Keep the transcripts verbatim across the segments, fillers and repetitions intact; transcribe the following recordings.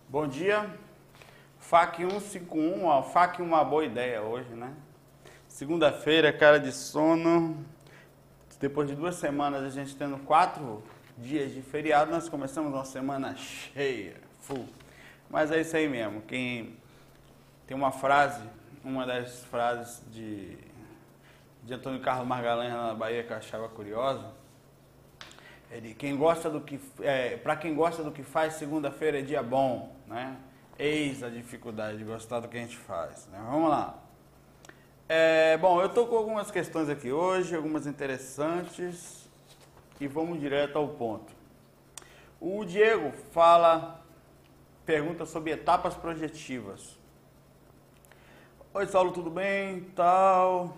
Bom dia, F A Q cento e cinquenta e um, ó, F A Q uma boa ideia hoje, né? Segunda-feira, cara de sono, depois de duas semanas a gente tendo quatro dias de feriado, nós começamos uma semana cheia, full. Mas é isso aí mesmo, quem tem uma frase, uma das frases de, de Antônio Carlos Magalhães na Bahia que eu achava curiosa, ele, quem gosta do que, é, para quem gosta do que faz, segunda-feira é dia bom, né? Eis a dificuldade de gostar do que a gente faz, né? Vamos lá. É, bom, eu estou com algumas questões aqui hoje, algumas interessantes, e vamos direto ao ponto. O Diego fala, pergunta sobre etapas projetivas. Oi, Saulo, tudo bem? Tal.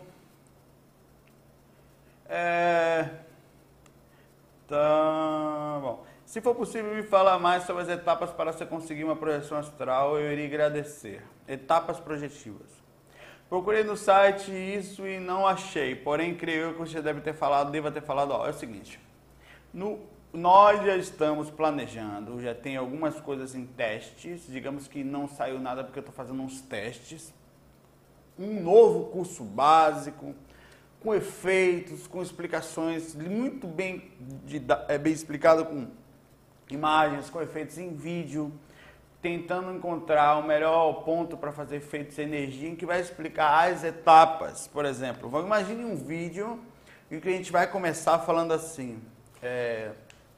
É... Tá bom. Se for possível me falar mais sobre as etapas para você conseguir uma projeção astral, eu iria agradecer. Etapas projetivas. Procurei no site isso e não achei, porém creio eu que você deve ter falado, deva ter falado, ó, é o seguinte, no, nós já estamos planejando, já tem algumas coisas em testes, digamos que não saiu nada porque eu estou fazendo uns testes, um novo curso básico, com efeitos, com explicações muito bem, de, é, bem explicado, com imagens, com efeitos em vídeo, tentando encontrar o melhor ponto para fazer efeitos de energia, em que vai explicar as etapas. Por exemplo, imagine um vídeo em que a gente vai começar falando assim, é,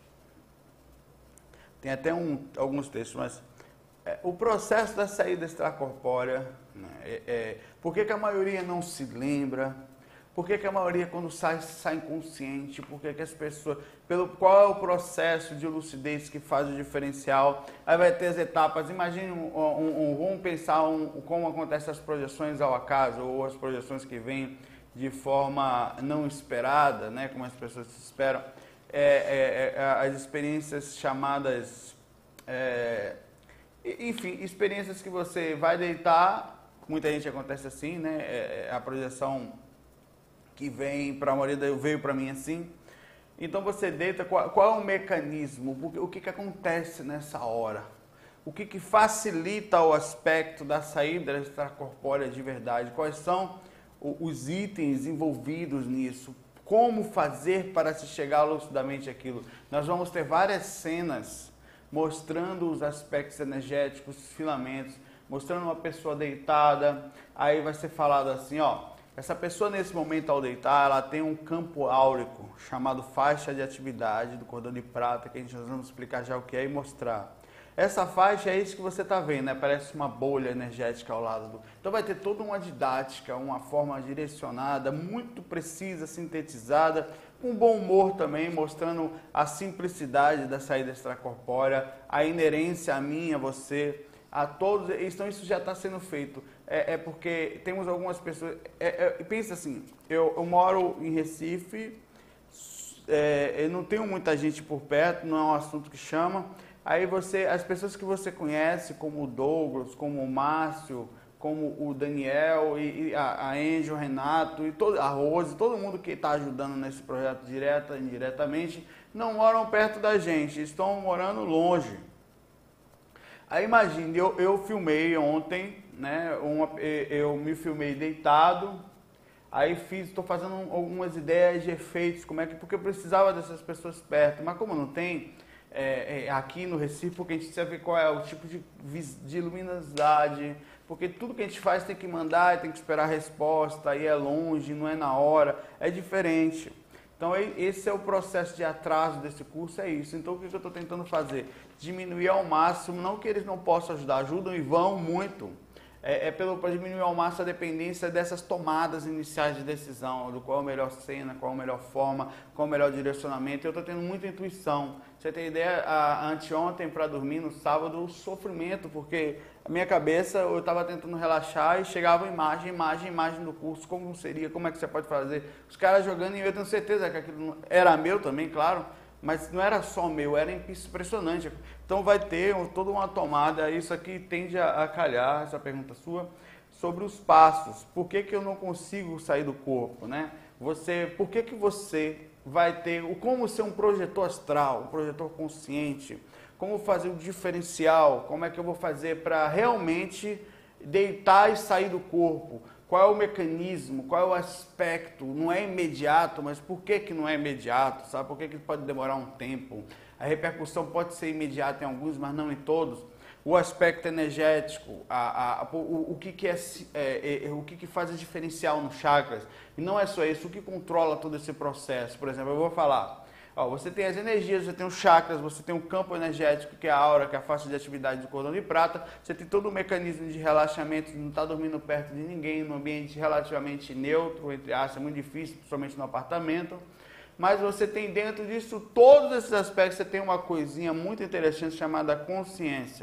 tem até um, alguns textos, mas é, o processo da saída extracorpórea, né, é, é, por que que a maioria não se lembra? Por que que a maioria, quando sai, sai inconsciente? Por que que as pessoas... Pelo, qual é o processo de lucidez que faz o diferencial? Aí vai ter as etapas. Imagine, um, um, um, vamos pensar um, como acontecem as projeções ao acaso, ou as projeções que vêm de forma não esperada, né? Como as pessoas se esperam. É, é, é, as experiências chamadas... É, enfim, experiências que você vai deitar, muita gente acontece assim, né? É, a projeção... que vem para a maioria, veio para mim assim. Então você deita, qual, qual é o mecanismo? O que, que acontece nessa hora? O que, que facilita o aspecto da saída extracorpórea de verdade? Quais são os itens envolvidos nisso? Como fazer para se chegar lucidamente àquilo? Nós vamos ter várias cenas mostrando os aspectos energéticos, os filamentos, mostrando uma pessoa deitada, aí vai ser falado assim, ó, essa pessoa nesse momento ao deitar, ela tem um campo áurico chamado faixa de atividade do cordão de prata, que a gente nós vamos explicar já o que é e mostrar. Essa faixa é isso que você está vendo, né? Parece uma bolha energética ao lado do... Então vai ter toda uma didática, uma forma direcionada, muito precisa, sintetizada, com bom humor também, mostrando a simplicidade da saída extracorpórea, a inerência a mim, a você, a todos. Então isso já está sendo feito. É, é porque temos algumas pessoas... É, é, pensa assim, eu, eu moro em Recife, é, eu não tenho muita gente por perto, não é um assunto que chama. Aí você, as pessoas que você conhece, como o Douglas, como o Márcio, como o Daniel, e, e a, a Angel, o Renato, e todo, a Rose, todo mundo que está ajudando nesse projeto direta e indiretamente, não moram perto da gente, estão morando longe. Aí imagine, eu, eu filmei ontem, né, uma, eu me filmei deitado, aí fiz, estou fazendo algumas ideias de efeitos, como é que, porque eu precisava dessas pessoas perto, mas como não tem, é, é, aqui no Recife, porque a gente precisa ver qual é o tipo de, de luminosidade, porque tudo que a gente faz tem que mandar, tem que esperar a resposta, aí é longe, não é na hora, é diferente. Então esse é o processo de atraso desse curso, é isso. Então o que eu estou tentando fazer? Diminuir ao máximo, não que eles não possam ajudar, ajudam e vão muito. É, é para diminuir ao máximo a dependência dessas tomadas iniciais de decisão, do qual é a melhor cena, qual é a melhor forma, qual é o melhor direcionamento. Eu estou tendo muita intuição. Você tem ideia, a, anteontem para dormir, no sábado, o sofrimento, porque a minha cabeça, eu estava tentando relaxar e chegava imagem, imagem, imagem do curso, como seria, como é que você pode fazer. Os caras jogando e eu tenho certeza que aquilo era meu também, claro, mas não era só meu, era impressionante. Então vai ter toda uma tomada, isso aqui tende a, a calhar, essa pergunta sua, sobre os passos. Por que que eu não consigo sair do corpo, né? Você, por que que você vai ter, como ser um projetor astral, um projetor consciente, como fazer o diferencial, como é que eu vou fazer para realmente deitar e sair do corpo, qual é o mecanismo, qual é o aspecto, não é imediato, mas por que que não é imediato, sabe? Por que que pode demorar um tempo? A repercussão pode ser imediata em alguns, mas não em todos. O aspecto energético, a, a, o, o, que, que, é, é, é, o que, que faz a diferencial nos chakras. E não é só isso, o que controla todo esse processo. Por exemplo, eu vou falar, ó, você tem as energias, você tem os chakras, você tem o campo energético, que é a aura, que é a faixa de atividade do cordão de prata, você tem todo o mecanismo de relaxamento, não está dormindo perto de ninguém, num ambiente relativamente neutro, entre aspas, é muito difícil, principalmente no apartamento. Mas você tem dentro disso, todos esses aspectos, você tem uma coisinha muito interessante chamada consciência.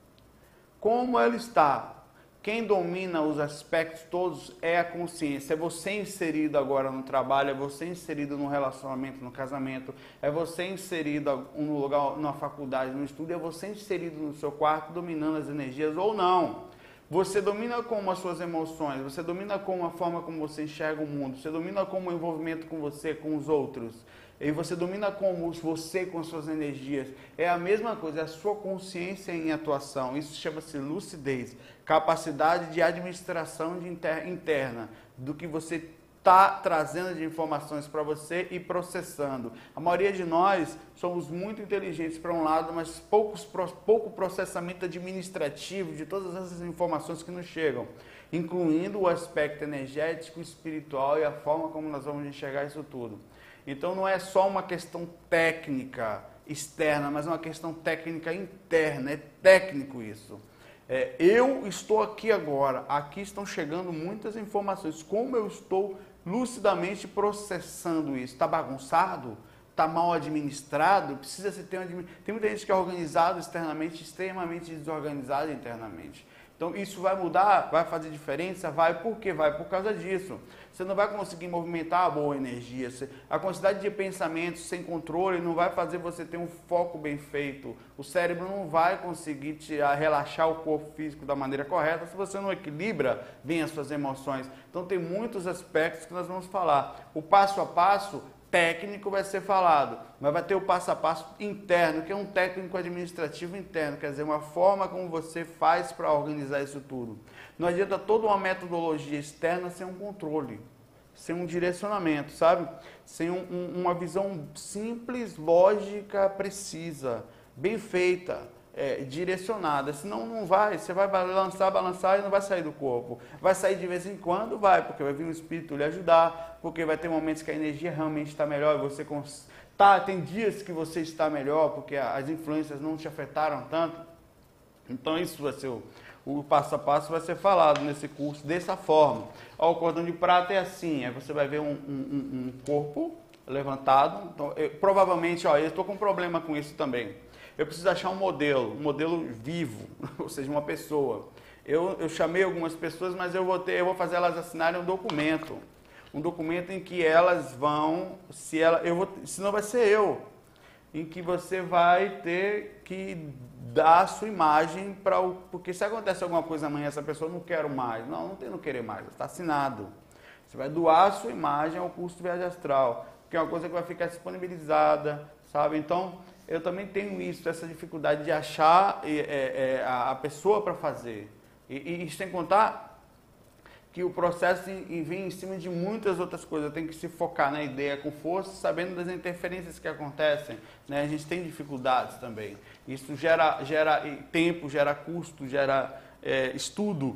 Como ela está? Quem domina os aspectos todos é a consciência. É você inserido agora no trabalho, é você inserido no relacionamento, no casamento, é você inserido no lugar, na faculdade, no estudo, é você inserido no seu quarto, dominando as energias ou não. Você domina como as suas emoções, você domina como a forma como você enxerga o mundo, você domina como o envolvimento com você, com os outros. E você domina como você com as suas energias. É a mesma coisa, é a sua consciência em atuação. Isso chama-se lucidez, capacidade de administração de inter, interna, do que você está trazendo de informações para você e processando. A maioria de nós somos muito inteligentes para um lado, mas poucos, pouco processamento administrativo de todas essas informações que nos chegam, incluindo o aspecto energético, espiritual e a forma como nós vamos enxergar isso tudo. Então não é só uma questão técnica externa, mas uma questão técnica interna, é técnico isso. É, eu estou aqui agora, aqui estão chegando muitas informações, como eu estou lucidamente processando isso? Está bagunçado? Está mal administrado? Precisa se ter uma, tem muita gente que é organizada externamente, extremamente desorganizada internamente. Então isso vai mudar, vai fazer diferença? Vai. Por quê? Vai por causa disso. Você não vai conseguir movimentar a boa energia. A quantidade de pensamentos sem controle não vai fazer você ter um foco bem feito. O cérebro não vai conseguir tirar, relaxar o corpo físico da maneira correta se você não equilibra bem as suas emoções. Então tem muitos aspectos que nós vamos falar. O passo a passo técnico vai ser falado, mas vai ter o passo a passo interno, que é um técnico administrativo interno, quer dizer, uma forma como você faz para organizar isso tudo. Não adianta toda uma metodologia externa sem um controle, sem um direcionamento, sabe? Sem um, um, uma visão simples, lógica, precisa, bem feita. É, direcionada, senão não vai, você vai balançar, balançar e não vai sair do corpo. Vai sair de vez em quando? Vai, porque vai vir um espírito lhe ajudar, porque vai ter momentos que a energia realmente está melhor e você cons... tá, tem dias que você está melhor, porque as influências não te afetaram tanto. Então isso vai ser o, o passo a passo vai ser falado nesse curso dessa forma. Ó, o cordão de prata é assim, aí você vai ver um, um, um corpo levantado, então, eu, provavelmente, ó, eu estou com um problema com isso também. Eu preciso achar um modelo, um modelo vivo, ou seja, uma pessoa. Eu, eu chamei algumas pessoas, mas eu vou, ter, eu vou fazer elas assinarem um documento. Um documento em que elas vão, se ela, eu vou, senão vai ser eu, em que você vai ter que dar a sua imagem para o... Porque se acontece alguma coisa amanhã, essa pessoa não quero mais. Não, não tem não querer mais, está assinado. Você vai doar a sua imagem ao curso de viagem astral, que é uma coisa que vai ficar disponibilizada, sabe? Então... eu também tenho isso, essa dificuldade de achar é, é, a pessoa para fazer. E, e sem contar que o processo vem em cima de muitas outras coisas. Tem que se focar na ideia com força, sabendo das interferências que acontecem. Né? A gente tem dificuldades também. Isso gera, gera tempo, gera custo, gera é, estudo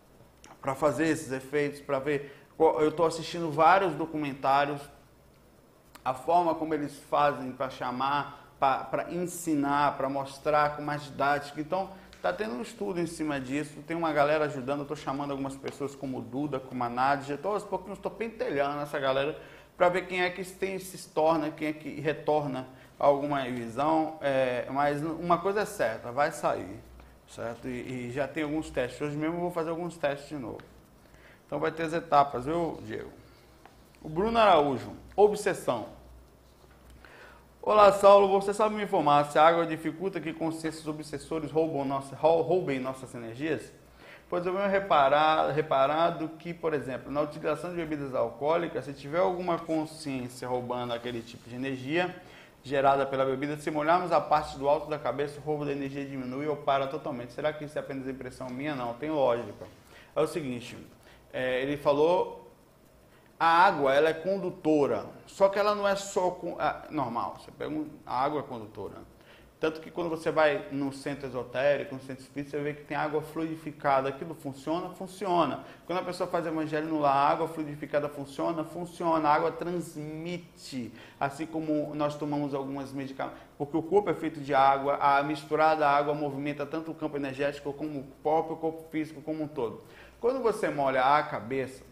para fazer esses efeitos, para ver. Eu estou assistindo vários documentários, a forma como eles fazem para chamar, para ensinar, para mostrar com mais didática. Então, está tendo um estudo em cima disso, tem uma galera ajudando, eu estou chamando algumas pessoas como o Duda, como a Nádia, tô, aos pouquinhos estou pentelhando essa galera para ver quem é que tem, se torna, quem é que retorna a alguma visão, é, mas uma coisa é certa, vai sair, certo? E, e já tem alguns testes, hoje mesmo eu vou fazer alguns testes de novo. Então vai ter as etapas, viu, Diego? O Bruno Araújo, obsessão. Olá, Saulo, você sabe me informar se a água dificulta que consciências obsessores roubam nossa, roubem nossas energias? Pois eu venho reparar, reparado que, por exemplo, na utilização de bebidas alcoólicas, se tiver alguma consciência roubando aquele tipo de energia, gerada pela bebida. Se molharmos a parte do alto da cabeça, o roubo da energia diminui ou para totalmente. Será que isso é apenas impressão minha? Não, tem lógica. É o seguinte, é, ele falou, a água ela é condutora, só que ela não é só com, é, normal, você pega um, a água é condutora. Tanto que quando você vai no centro esotérico, no centro espírita, você vê que tem água fluidificada. Aquilo funciona? Funciona. Quando a pessoa faz evangelho no lar, a água fluidificada funciona? Funciona. A água transmite. Assim como nós tomamos algumas medicamentos. Porque o corpo é feito de água, a misturada água movimenta tanto o campo energético como o próprio corpo físico como um todo. Quando você molha a cabeça,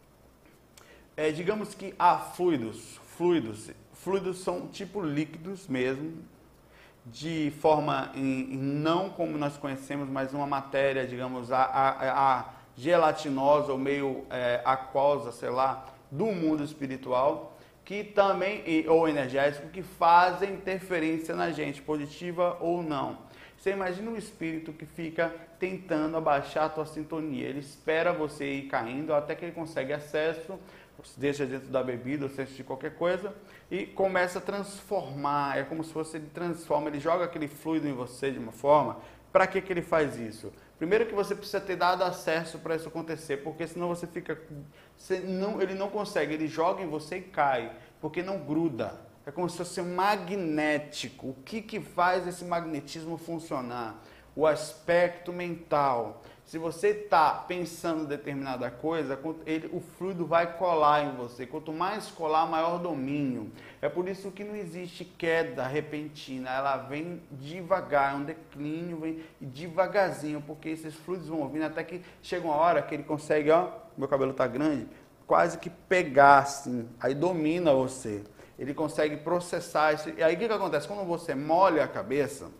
é, digamos que há fluidos. Fluidos. Fluidos são tipo líquidos mesmo, de forma em, em não como nós conhecemos, mas uma matéria, digamos, a, a, a gelatinosa ou meio é, aquosa, sei lá, do mundo espiritual, que também, ou energético, que fazem interferência na gente, positiva ou não. Você imagina um espírito que fica tentando abaixar a tua sintonia, ele espera você ir caindo até que ele consegue acesso, deixa dentro da bebida, ou seja, de qualquer coisa, e começa a transformar, é como se fosse ele transforma, ele joga aquele fluido em você de uma forma. Para que que ele faz isso? Primeiro que você precisa ter dado acesso para isso acontecer, porque senão você fica, você não, ele não consegue, ele joga em você e cai, porque não gruda, é como se fosse magnético. O que que faz esse magnetismo funcionar? O aspecto mental. Se você está pensando em determinada coisa, ele, o fluido vai colar em você. Quanto mais colar, maior domínio. É por isso que não existe queda repentina. Ela vem devagar, é um declínio, vem devagarzinho, porque esses fluidos vão vindo até que chega uma hora que ele consegue, ó, meu cabelo está grande, quase que pegar assim, aí domina você. Ele consegue processar isso. E aí o que, que acontece? Quando você molha a cabeça,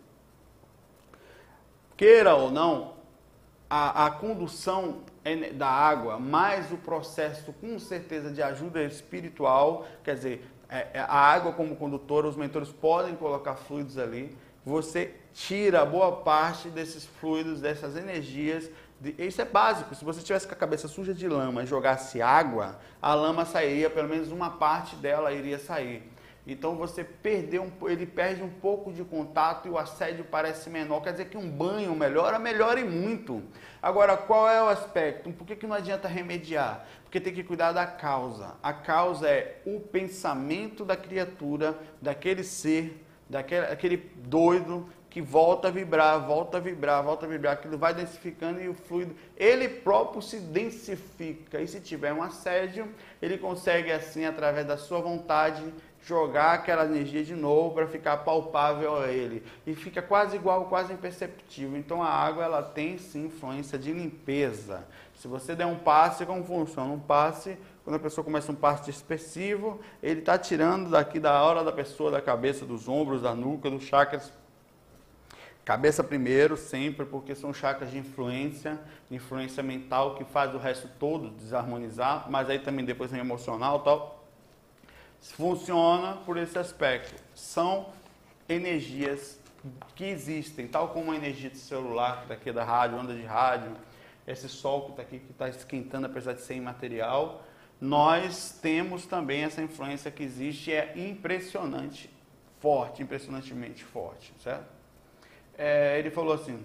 queira ou não, A, a condução da água, mais o processo, com certeza, de ajuda espiritual, quer dizer, é, a água como condutora, os mentores podem colocar fluidos ali, você tira boa parte desses fluidos, dessas energias, de, isso é básico, se você tivesse com a cabeça suja de lama e jogasse água, a lama sairia, pelo menos uma parte dela iria sair. Então você perdeu, um, ele perde um pouco de contato e o assédio parece menor. Quer dizer que um banho melhora, melhora e muito. Agora, qual é o aspecto? Por que que não adianta remediar? Porque tem que cuidar da causa. A causa é o pensamento da criatura, daquele ser, daquele aquele doido que volta a vibrar, volta a vibrar, volta a vibrar. Aquilo vai densificando e o fluido, ele próprio se densifica. E se tiver um assédio, ele consegue assim, através da sua vontade, jogar aquela energia de novo para ficar palpável a ele. E fica quase igual, quase imperceptível. Então a água ela tem sim influência de limpeza. Se você der um passe, como funciona? Um passe, quando a pessoa começa um passe expressivo, ele está tirando daqui da aura da pessoa, da cabeça, dos ombros, da nuca, dos chakras. Cabeça primeiro, sempre, porque são chakras de influência, de influência mental, que faz o resto todo desarmonizar, mas aí também depois vem emocional e tal. Funciona por esse aspecto. São energias que existem, tal como a energia de celular, que está aqui da rádio, onda de rádio, esse sol que está aqui, que está esquentando, apesar de ser imaterial. Nós temos também essa influência que existe, é impressionante, forte, impressionantemente forte, certo? É, ele falou assim,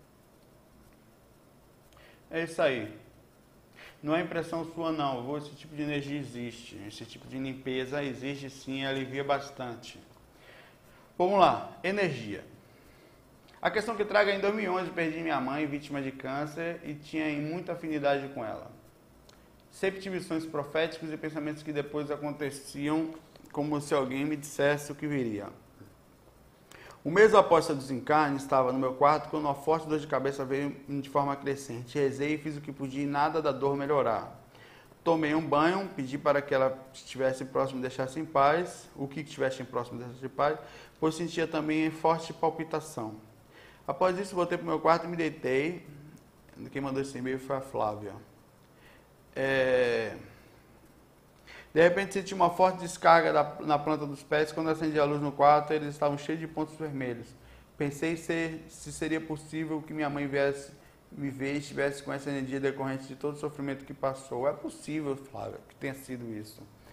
é isso aí. Não é impressão sua não, esse tipo de energia existe, esse tipo de limpeza existe sim, alivia bastante. Vamos lá, energia. A questão que trago é em dois mil e onze, perdi minha mãe, vítima de câncer, e tinha muita afinidade com ela. Sempre tive sonhos proféticos e pensamentos que depois aconteciam como se alguém me dissesse o que viria. O mês após seu desencarne, estava no meu quarto quando uma forte dor de cabeça veio de forma crescente. Rezei e fiz o que podia e nada da dor melhorar. Tomei um banho, pedi para que ela estivesse próximo e deixasse em paz, o que estivesse próximo e deixasse em paz, pois sentia também forte palpitação. Após isso, voltei para o meu quarto e me deitei. Quem mandou esse e-mail foi a Flávia. É... De repente senti uma forte descarga da, na planta dos pés. Quando acendi a luz no quarto, eles estavam cheios de pontos vermelhos. Pensei ser, se seria possível que minha mãe viesse me ver e estivesse com essa energia decorrente de todo o sofrimento que passou. É possível, Flávia, que tenha sido isso.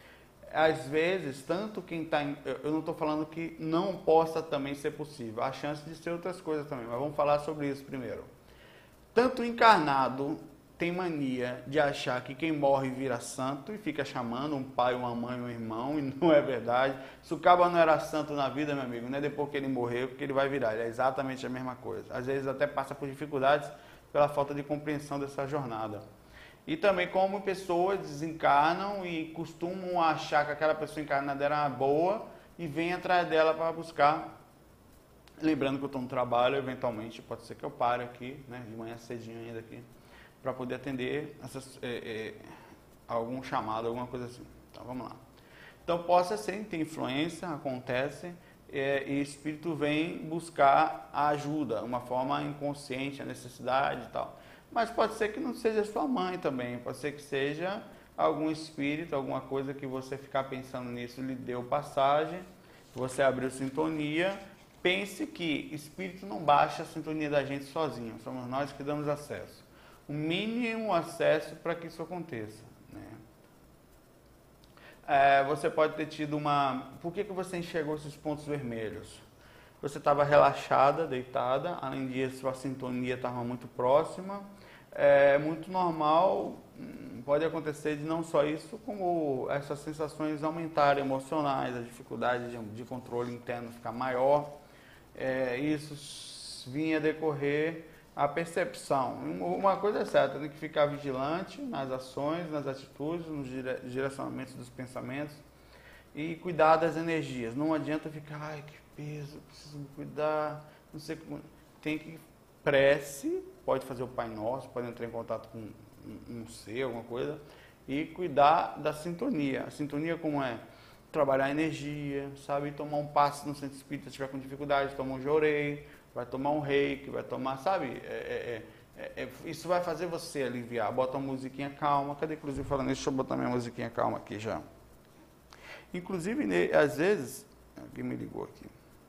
às vezes, tanto quem está... Eu não estou falando que não possa também ser possível. Há chance de ser outras coisas também, mas vamos falar sobre isso primeiro. Tanto encarnado tem mania de achar que quem morre vira santo e fica chamando um pai, uma mãe, um irmão, e não é verdade. Se o cabo não era santo na vida, meu amigo, não é depois que ele morreu que ele vai virar. Ele é exatamente a mesma coisa. Às vezes até passa por dificuldades pela falta de compreensão dessa jornada. E também como pessoas desencarnam e costumam achar que aquela pessoa encarnada era boa e vem atrás dela para buscar. Lembrando que eu estou no trabalho, eventualmente pode ser que eu pare aqui, né, de manhã cedinho ainda aqui, para poder atender essas, é, é, algum chamado, alguma coisa assim. Então vamos lá. Então possa ser, tem influência, acontece, é, e o espírito vem buscar a ajuda, uma forma inconsciente, a necessidade e tal. Mas pode ser que não seja sua mãe também, pode ser que seja algum espírito, alguma coisa que você ficar pensando nisso lhe deu passagem, você abriu sintonia. Pense que espírito não baixa a sintonia da gente sozinho, somos nós que damos acesso. O mínimo acesso para que isso aconteça. Né? É, você pode ter tido uma... Por que, que você enxergou esses pontos vermelhos? Você estava relaxada, deitada, além disso sua sintonia estava muito próxima. É muito normal, pode acontecer de não só isso, como essas sensações aumentarem emocionais, a dificuldade de, de controle interno ficar maior. É, isso vinha decorrer a percepção. Uma coisa é certa, tem que ficar vigilante nas ações, nas atitudes, nos direcionamentos dos pensamentos e cuidar das energias. Não adianta ficar, ai que peso, preciso me cuidar, não sei como. Tem que prece, pode fazer o Pai Nosso, pode entrar em contato com um, um ser, alguma coisa, e cuidar da sintonia. A sintonia como é? Trabalhar a energia, sabe? Tomar um passe no centro espírita, se tiver com dificuldade, toma um jorei, vai tomar um reiki, vai tomar, sabe? É, é, é, é, isso vai fazer você aliviar. Bota uma musiquinha calma. Cadê, inclusive, falando isso? Deixa eu botar minha musiquinha calma aqui já. Inclusive, às vezes... Alguém me ligou aqui.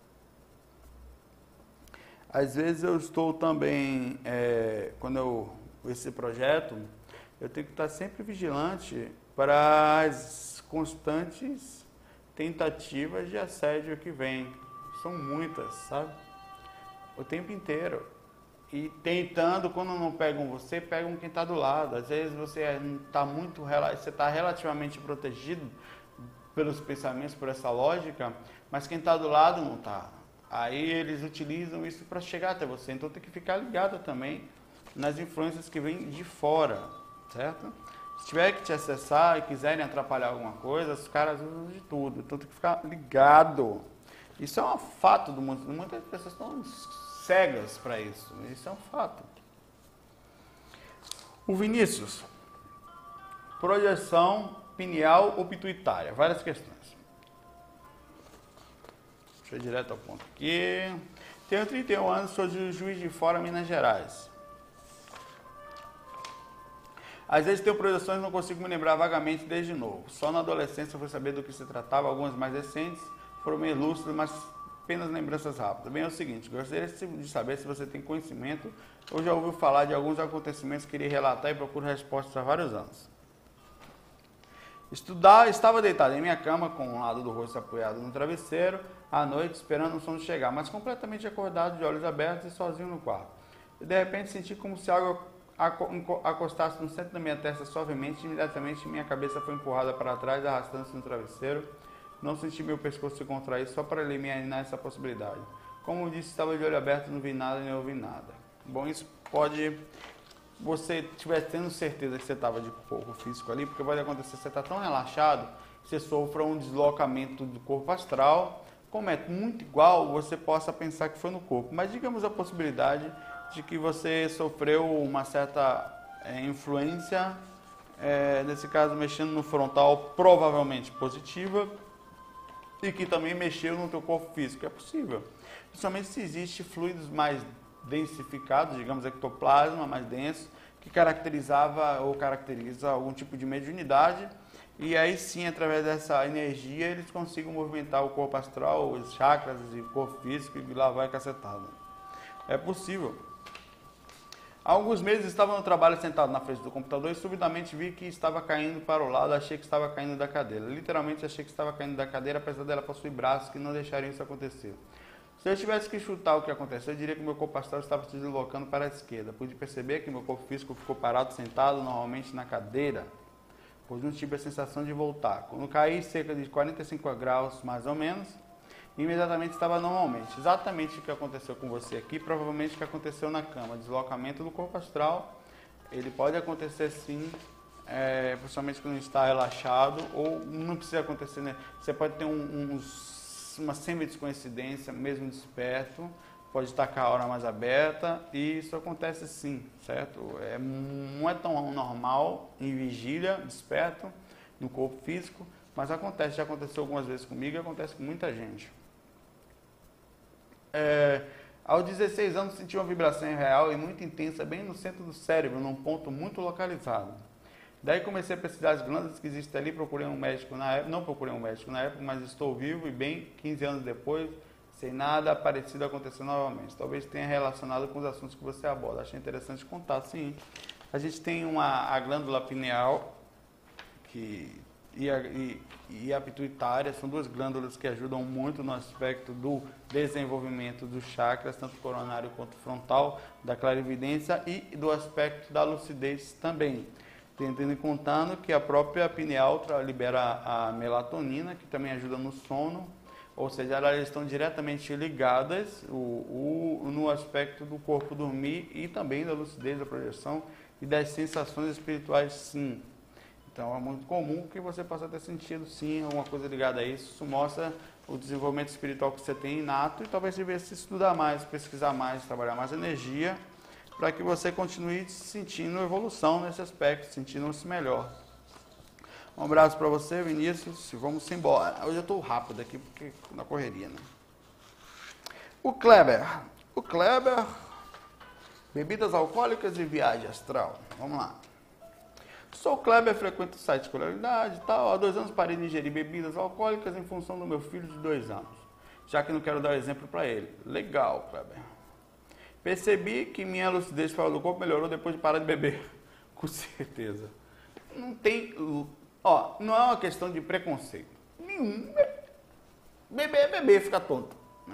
Às vezes eu estou também, é, quando eu... Esse projeto, eu tenho que estar sempre vigilante para as constantes tentativas de assédio que vem. São muitas, sabe? O tempo inteiro. E tentando, quando não pegam você, pegam quem está do lado. Às vezes você está muito, você está relativamente protegido pelos pensamentos, por essa lógica, mas quem está do lado não está. Aí eles utilizam isso para chegar até você. Então tem que ficar ligado também nas influências que vêm de fora, certo? Se tiver que te acessar e quiserem atrapalhar alguma coisa, os caras usam de tudo. Então tem que ficar ligado. Isso é um fato do mundo. Muitas pessoas estão cegas para isso. Isso é um fato. O Vinícius. Projeção pineal ou pituitária. Várias questões. Deixa eu ir direto ao ponto aqui. Tenho trinta e um anos, sou de Juiz de Fora, Minas Gerais. Às vezes tenho projeções e não consigo me lembrar vagamente desde novo. Só na adolescência eu fui saber do que se tratava, algumas mais recentes foram meio lúcidas, mas apenas lembranças rápidas. Bem, é o seguinte, gostaria de saber se você tem conhecimento ou já ouviu falar de alguns acontecimentos que queria relatar e procuro respostas há vários anos. Estudar, estava deitado em minha cama com um lado do rosto apoiado no travesseiro, à noite esperando o sono chegar, mas completamente acordado, de olhos abertos e sozinho no quarto. E de repente senti como se algo acostasse no centro da minha testa suavemente e imediatamente minha cabeça foi empurrada para trás, arrastando-se no travesseiro. Não senti meu pescoço se contrair só para eliminar essa possibilidade. Como disse, estava de olho aberto, não vi nada nem ouvi nada. Bom, isso pode... Você estiver tendo certeza que você estava de corpo físico ali, porque pode acontecer, você está tão relaxado, que você sofra um deslocamento do corpo astral. Como é muito igual, você possa pensar que foi no corpo. Mas digamos a possibilidade de que você sofreu uma certa é, influência, é, nesse caso mexendo no frontal, provavelmente positiva, e que também mexeu no teu corpo físico. É possível. Principalmente se existe fluidos mais densificados, digamos ectoplasma mais denso, que caracterizava ou caracteriza algum tipo de mediunidade, e aí sim, através dessa energia, eles conseguem movimentar o corpo astral, os chakras e o corpo físico, e lá vai cacetada. É possível. Há alguns meses estava no trabalho sentado na frente do computador e subitamente vi que estava caindo para o lado, achei que estava caindo da cadeira. Literalmente achei que estava caindo da cadeira, apesar dela possuir braços que não deixariam isso acontecer. Se eu tivesse que chutar o que aconteceu, eu diria que meu corpo astral estava se deslocando para a esquerda. Pude perceber que meu corpo físico ficou parado, sentado normalmente na cadeira, pois não tive a sensação de voltar. Quando caí cerca de quarenta e cinco graus, mais ou menos, imediatamente estava normalmente. Exatamente o que aconteceu com você aqui, provavelmente o que aconteceu na cama. Deslocamento do corpo astral, ele pode acontecer sim, é, principalmente quando está relaxado, ou não precisa acontecer, né? Você pode ter um, uns, uma semi-descoincidência, mesmo desperto, pode estar com a aura mais aberta, e isso acontece sim, certo? É, não é tão normal em vigília, desperto, no corpo físico, mas acontece, já aconteceu algumas vezes comigo e acontece com muita gente. É, aos dezesseis anos senti uma vibração real e muito intensa bem no centro do cérebro, num ponto muito localizado. Daí comecei a pesquisar as glândulas que existem ali, procurei um médico na época, não procurei um médico na época, mas estou vivo e bem, quinze anos depois, sem nada parecido acontecer novamente. Talvez tenha relacionado com os assuntos que você aborda. Achei interessante contar, sim. A gente tem uma, a glândula pineal que... E a, e, e a pituitária, são duas glândulas que ajudam muito no aspecto do desenvolvimento dos chakras, tanto coronário quanto frontal, da clarividência e do aspecto da lucidez também. Tendo em contando que a própria pineal libera a melatonina, que também ajuda no sono, ou seja, elas estão diretamente ligadas o, o, no aspecto do corpo dormir e também da lucidez, da projeção e das sensações espirituais, sim. Então é muito comum que você possa ter sentido sim alguma coisa ligada a isso. Isso mostra o desenvolvimento espiritual que você tem inato e talvez você devesse estudar mais, pesquisar mais, trabalhar mais energia para que você continue sentindo evolução nesse aspecto, sentindo-se melhor. Um abraço para você, Vinícius, e vamos embora. Hoje eu estou rápido aqui porque na correria, né? O Kleber. O Kleber, bebidas alcoólicas e viagem astral. Vamos lá. Sou o Kleber, frequento o site Escolaridade e tal. Há dois anos parei de ingerir bebidas alcoólicas em função do meu filho de dois anos, já que não quero dar exemplo para ele. Legal, Kleber. Percebi que minha lucidez fora do corpo melhorou depois de parar de beber. Com certeza. Não tem... Ó, não é uma questão de preconceito. Nenhum. Beber é beber, fica tonto.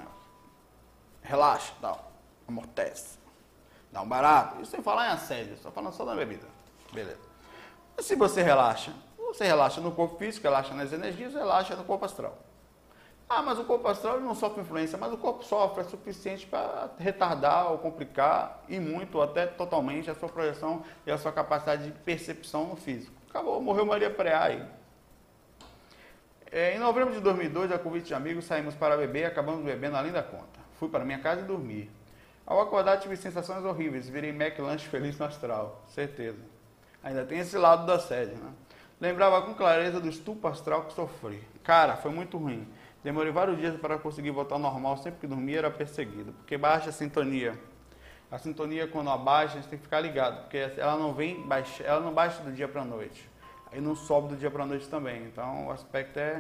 Relaxa, tal. Amortece. Dá um barato. Isso sem falar em assédio, só falando só da bebida. Beleza. Se você relaxa, você relaxa no corpo físico, relaxa nas energias, relaxa no corpo astral. Ah, mas o corpo astral não sofre influência, mas o corpo sofre, é suficiente para retardar ou complicar, e muito, ou até totalmente, a sua projeção e a sua capacidade de percepção no físico. Acabou, morreu Maria Preá aí. É, em novembro de dois mil e dois, a convite de amigos, saímos para beber e acabamos bebendo além da conta. Fui para minha casa e dormi. Ao acordar, tive sensações horríveis, virei McLanche feliz no astral, certeza. Ainda tem esse lado do assédio, né? Lembrava com clareza do estupro astral que sofri. Cara, foi muito ruim. Demorei vários dias para conseguir voltar ao normal. Sempre que dormia era perseguido. Porque baixa a sintonia. A sintonia, quando abaixa, a gente tem que ficar ligado. Porque ela não vem, baixa, ela não baixa do dia para a noite. Aí não sobe do dia para a noite também. Então o aspecto é...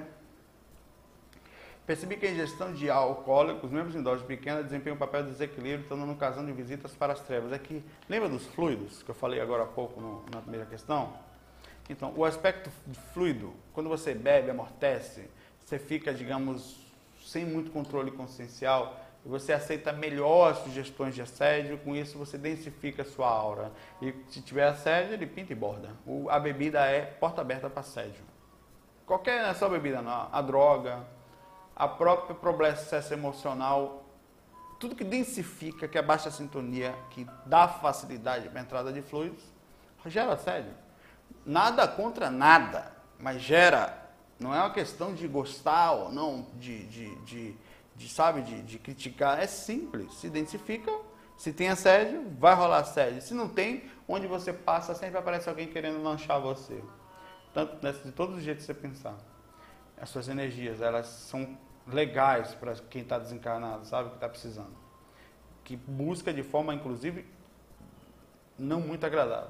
Percebi que a ingestão de alcoólicos, mesmo em doses pequenas, desempenha um papel de desequilíbrio, tornando um casão de visitas para as trevas. É que, lembra dos fluidos, que eu falei agora há pouco no, na primeira questão? Então, o aspecto fluido, quando você bebe, amortece, você fica, digamos, sem muito controle consciencial, e você aceita melhor as sugestões de assédio, com isso você densifica a sua aura. E se tiver assédio, ele pinta e borda. O, a bebida é porta aberta para assédio. Qualquer, não é só bebida, não. A droga... A própria processo emocional, tudo que densifica, que abaixa a sintonia, que dá facilidade para a entrada de fluidos, gera assédio. Nada contra nada, mas gera, não é uma questão de gostar ou não, de, de, de, de sabe, de, de criticar, é simples, se densifica, se tem assédio, vai rolar assédio. Se não tem, onde você passa, sempre aparece alguém querendo lanchar você. Tanto de todos os jeitos que você pensar. As suas energias, elas são legais para quem está desencarnado, sabe, que está precisando. Que busca de forma, inclusive, não muito agradável.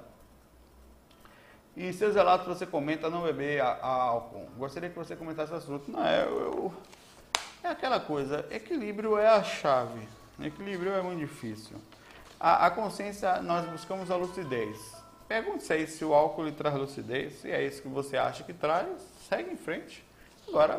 E em seus relatos você comenta não beber a, a álcool. Gostaria que você comentasse esse assunto. Não, é, eu, é aquela coisa, equilíbrio é a chave. Equilíbrio é muito difícil. A, a consciência, nós buscamos a lucidez. Pergunte aí se o álcool lhe traz lucidez, se é isso que você acha que traz, segue em frente. Agora,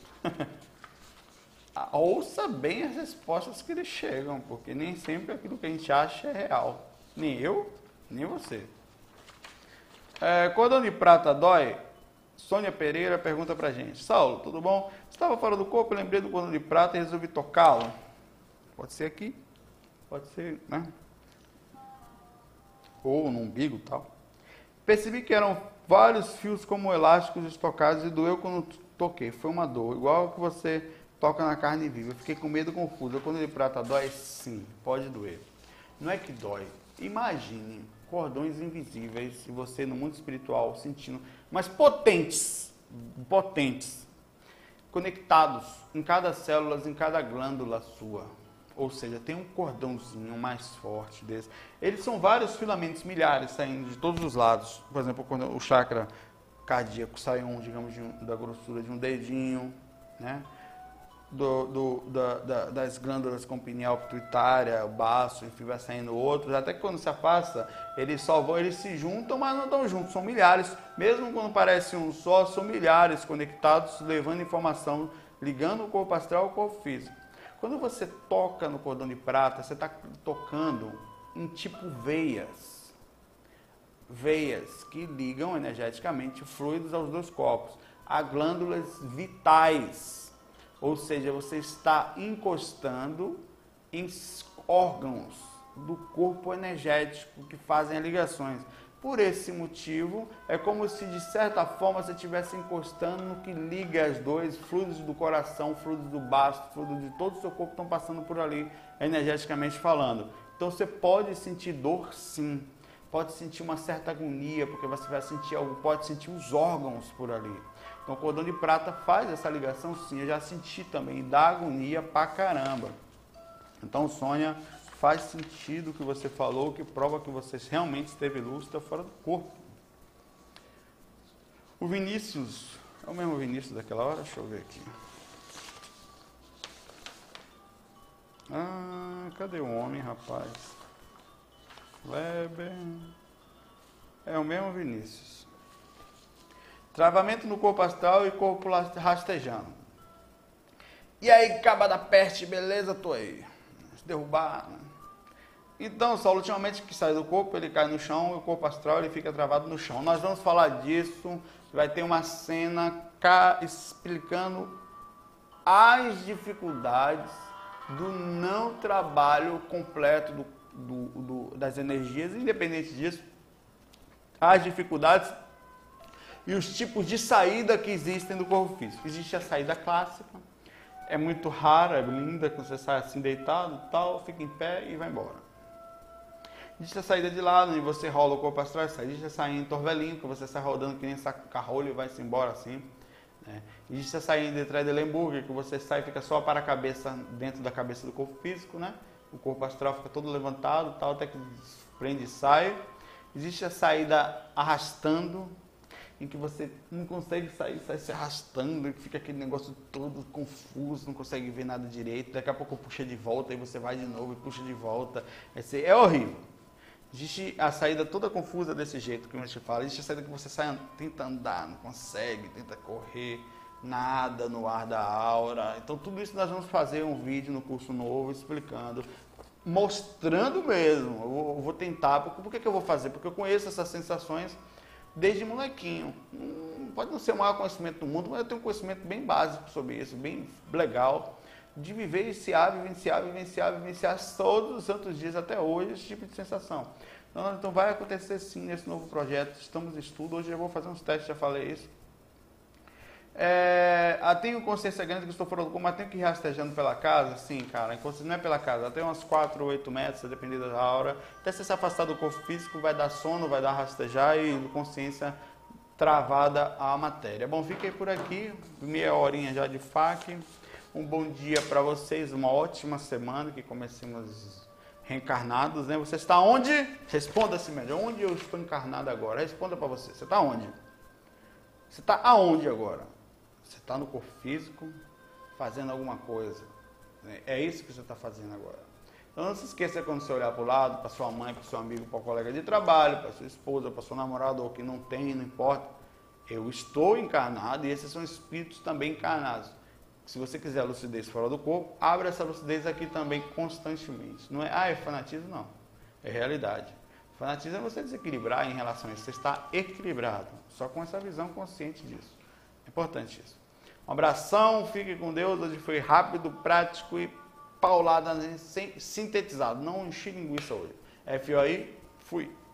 ouça bem as respostas que lhe chegam, porque nem sempre aquilo que a gente acha é real. Nem eu, nem você. É, cordão de prata dói? Sônia Pereira pergunta pra gente. Saulo, tudo bom? Estava fora do corpo, lembrei do cordão de prata e resolvi tocá-lo. Pode ser aqui, pode ser, né? Ou no umbigo e tal. Percebi que eram vários fios como elásticos estocados e doeu quando toquei. Foi uma dor, igual que você toca na carne viva. Eu fiquei com medo, confuso. Quando de prata dói, sim, pode doer. Não é que dói. Imagine cordões invisíveis e você no mundo espiritual sentindo, mas potentes, potentes, conectados em cada célula, em cada glândula sua. Ou seja, tem um cordãozinho mais forte desse. Eles são vários filamentos, milhares, saindo de todos os lados. Por exemplo, quando o chakra cardíaco sai um, digamos, de um, da grossura de um dedinho, né? Do, do, da, da, das glândulas com pineal pituitária, o baço, enfim, vai saindo outros. Até que quando se afasta, eles só vão, eles se juntam, mas não estão juntos. São milhares. Mesmo quando parece um só, são milhares conectados, levando informação, ligando o corpo astral ao corpo físico. Quando você toca no cordão de prata, você está tocando em tipo veias. Veias que ligam energeticamente fluidos aos dois corpos. A glândulas vitais. Ou seja, você está encostando em órgãos do corpo energético que fazem as ligações. Por esse motivo, é como se de certa forma você estivesse encostando no que liga as dois, fluidos do coração, fluidos do baço, fluidos de todo o seu corpo estão passando por ali, energeticamente falando. Então você pode sentir dor, sim. Pode sentir uma certa agonia, porque você vai sentir algo, pode sentir os órgãos por ali. Então o cordão de prata faz essa ligação, sim. Eu já senti também, dá agonia pra caramba. Então, Sônia, faz sentido o que você falou, que prova que você realmente esteve lúcida fora do corpo. O Vinícius, é o mesmo Vinícius daquela hora? Deixa eu ver aqui. Ah, cadê o homem, rapaz? Weber. É o mesmo Vinícius. Travamento no corpo astral e corpo rastejando. E aí, caba da peste, beleza? Tô aí. Se derrubar. Né? Então, Saulo, ultimamente que sai do corpo, ele cai no chão e o corpo astral ele fica travado no chão. Nós vamos falar disso. Vai ter uma cena cá explicando as dificuldades do não trabalho completo do, do, do, das energias. Independente disso, as dificuldades e os tipos de saída que existem do corpo físico. Existe a saída clássica, é muito rara, é linda, quando você sai assim deitado, tal, fica em pé e vai embora. Existe a saída de lado, onde você rola o corpo astral e sai. Existe a saída em torvelinho, que você sai rodando que nem saca-rolho e vai-se embora assim. Né? Existe a saída de Trendelenburg, que você sai e fica só para a cabeça, dentro da cabeça do corpo físico, né? O corpo astral fica todo levantado, tal, até que prende e sai. Existe a saída arrastando, em que você não consegue sair, sai se arrastando, fica aquele negócio todo confuso, não consegue ver nada direito, daqui a pouco puxa de volta, aí você vai de novo e puxa de volta, é horrível. Existe a saída toda confusa desse jeito que a gente fala, existe a saída que você sai, tenta andar, não consegue, tenta correr, nada no ar da aura. Então tudo isso nós vamos fazer um vídeo no curso novo explicando, mostrando mesmo. Eu vou, eu vou tentar, por, por que, que eu vou fazer? Porque eu conheço essas sensações desde molequinho. Hum, pode não ser o maior conhecimento do mundo, mas eu tenho um conhecimento bem básico sobre isso, bem legal, de vivenciar, vivenciar, vivenciar, vivenciar todos os santos dias até hoje esse tipo de sensação. Então, então vai acontecer sim nesse novo projeto, estamos em estudo, hoje eu vou fazer uns testes, já falei isso. É, ah, tenho consciência grande que estou fora do corpo, mas tenho que ir rastejando pela casa? Sim, cara, a consciência não é pela casa, até umas quatro ou oito metros, dependendo da hora. Até você se afastar do corpo físico, vai dar sono, vai dar rastejar e consciência travada à matéria. Bom, fiquei por aqui, meia horinha já de F A Q. Um bom dia para vocês, uma ótima semana, que comecemos reencarnados, né? Você está onde? Responda-se melhor, onde eu estou encarnado agora? Responda para você, você está onde? Você está aonde agora? Você está no corpo físico, fazendo alguma coisa. É isso que você está fazendo agora. Então não se esqueça quando você olhar para o lado, para sua mãe, para seu amigo, para o colega de trabalho, para sua esposa, para seu namorado, ou que não tem, não importa. Eu estou encarnado e esses são espíritos também encarnados. Se você quiser lucidez fora do corpo, abra essa lucidez aqui também constantemente. Não é, ah, é fanatismo, não. É realidade. Fanatismo é você desequilibrar em relação a isso. Você está equilibrado, só com essa visão consciente disso. É importante isso. Um abração, fique com Deus. Hoje foi rápido, prático e paulada, sintetizado. Não enchi linguiça hoje. F O I, fui.